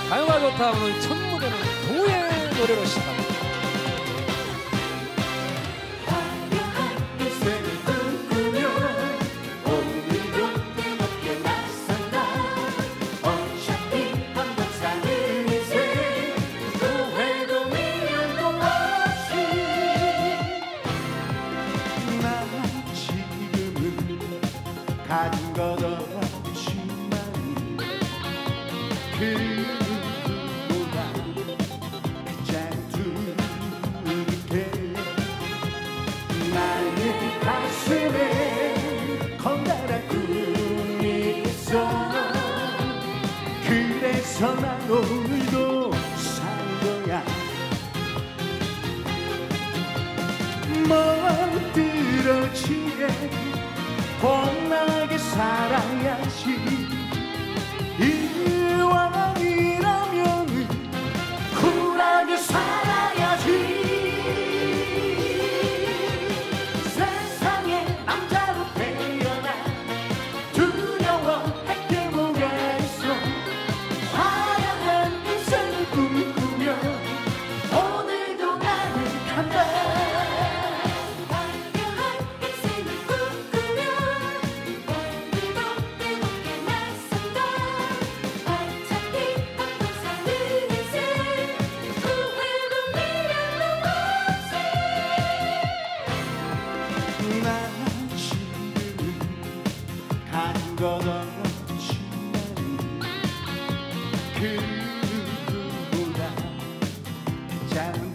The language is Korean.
가요가 좋다. 오늘 첫 무대는 동우의 노래로 시작합니다. 가진 것 없지만 그보다 짠두르게 나의 가슴에 커다란 꿈이 있어. 그래서 난 오늘도 산 거야. 멋들어지게 뻔하게 살아야지. 이왕이라면 쿨하게 살아야지. 세상에 남자로 태어나 두려워할 게 뭐가 있어. 화려한 인생을 꿈꾸며 오늘도 나는 간다. 것 없지만 그보다 짠